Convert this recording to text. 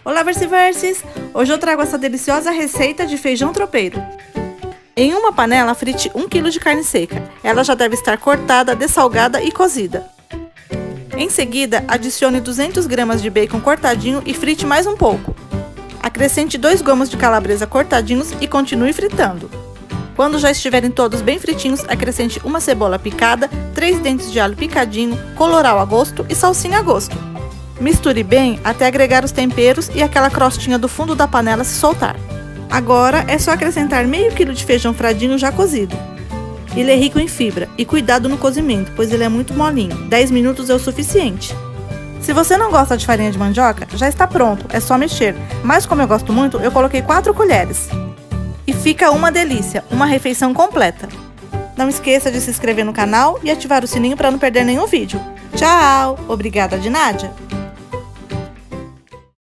Olá, Versiverses! Hoje eu trago essa deliciosa receita de feijão tropeiro. Em uma panela, frite 1 kg de carne seca. Ela já deve estar cortada, dessalgada e cozida. Em seguida, adicione 200 gramas de bacon cortadinho e frite mais um pouco. Acrescente 2 gomos de calabresa cortadinhos e continue fritando. Quando já estiverem todos bem fritinhos, acrescente uma cebola picada, 3 dentes de alho picadinho, colorau a gosto e salsinha a gosto. Misture bem até agregar os temperos e aquela crostinha do fundo da panela se soltar. Agora é só acrescentar meio quilo de feijão fradinho já cozido. Ele é rico em fibra e cuidado no cozimento, pois ele é muito molinho, 10 minutos é o suficiente. Se você não gosta de farinha de mandioca, já está pronto, é só mexer, mas como eu gosto muito, eu coloquei 4 colheres. E fica uma delícia, uma refeição completa. Não esqueça de se inscrever no canal e ativar o sininho para não perder nenhum vídeo. Tchau! Obrigada de Nádia!